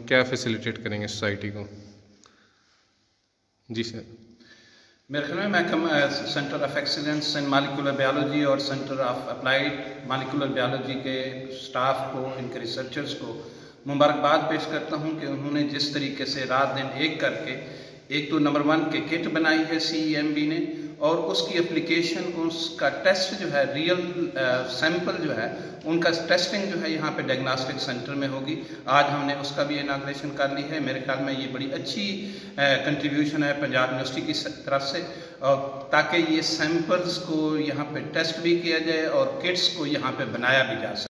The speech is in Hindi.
क्या फैसिलिटेट करेंगे सोसाइटी को? जी सर। मेरे ख्याल में महकमा centre of excellence in molecular biology और centre of applied molecular biology के स्टाफ को, इनके रिसर्चर्स को मुबारकबाद पेश करता हूं कि उन्होंने जिस तरीके से रात दिन एक करके एक तो नंबर 1 के किट बनाई है CEMB ने, और उसकी एप्लीकेशन, उसका टेस्ट जो है, रियल सैंपल जो है, उनका टेस्टिंग जो है यहाँ पे डायग्नोस्टिक सेंटर में होगी। आज हमने उसका भी इनाग्रेशन कर ली है। मेरे ख्याल में ये बड़ी अच्छी कंट्रीब्यूशन है पंजाब यूनिवर्सिटी की तरफ से, ताकि ये सैंपल्स को यहाँ पे टेस्ट भी किया जाए और किट्स को यहाँ पे बनाया भी जा सके।